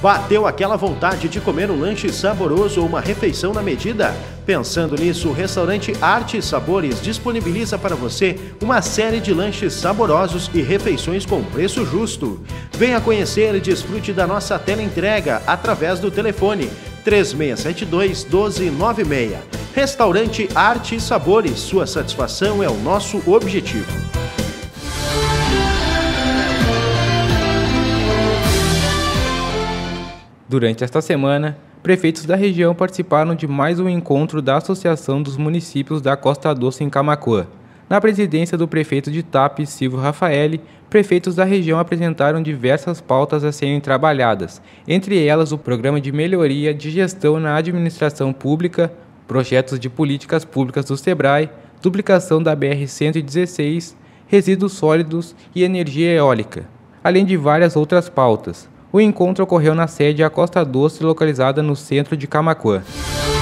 Bateu aquela vontade de comer um lanche saboroso ou uma refeição na medida? Pensando nisso, o restaurante Arte e Sabores disponibiliza para você uma série de lanches saborosos e refeições com preço justo. Venha conhecer e desfrute da nossa teleentrega através do telefone 3672-1296. Restaurante Arte e Sabores, sua satisfação é o nosso objetivo. Durante esta semana, prefeitos da região participaram de mais um encontro da Associação dos Municípios da Costa Doce em Camaquã. Na presidência do prefeito de Itape, Silvio Rafaeli, prefeitos da região apresentaram diversas pautas a serem trabalhadas, entre elas o Programa de Melhoria de Gestão na Administração Pública, projetos de políticas públicas do SEBRAE, duplicação da BR-116, resíduos sólidos e energia eólica, além de várias outras pautas. O encontro ocorreu na sede A Costa Doce, localizada no centro de Camaquã.